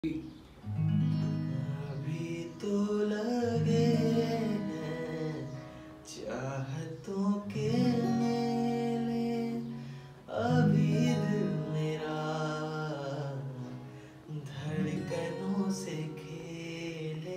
अभी तो लगे हैं चाहतों के मेले, अभी दिल मेरा धड़कनों से खेले।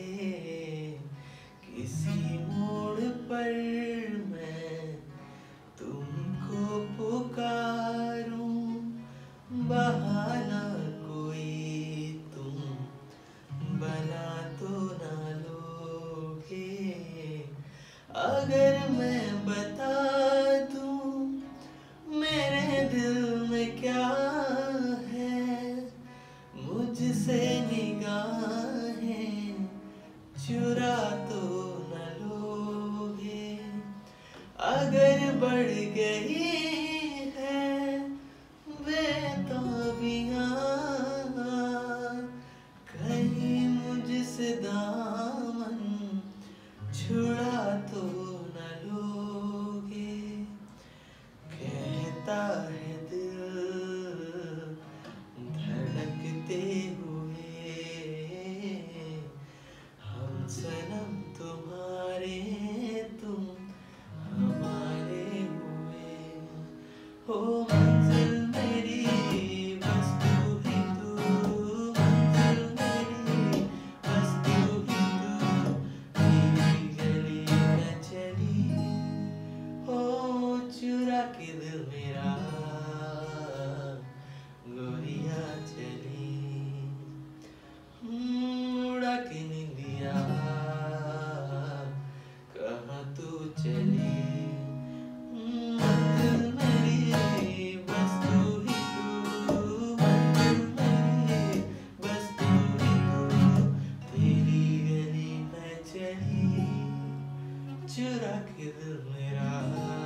किसी मोड़ पर मैं तुमको पुकारूं, बहाना कोई तुम बना तो ना लोगे। अगर मैं बता दूं मेरे दिल में क्या है, मुझसे निगाहें चुरा तो न लोगे। अगर बढ़ गई है बेताबियां, कहीं मुझसे दामन छुड़ा तो न लोगे। कहता है दिल धड़कते हुए, हम सनम तुम्हारे तुम हमारे हुए। हो मंजिल मेरी बस तू ही तू, मंजिल मेरी बस तू ही तू। तेरी गली में चली हो चुरा के दिल मेरा, गोरिया चली उड़ा के निंदिया, कहाँ तू चली। मंजिल मेरी बस तू ही तू, मंजिल मेरी बस तू ही तू। तेरी गली में चली चुरा के दिल मेरा।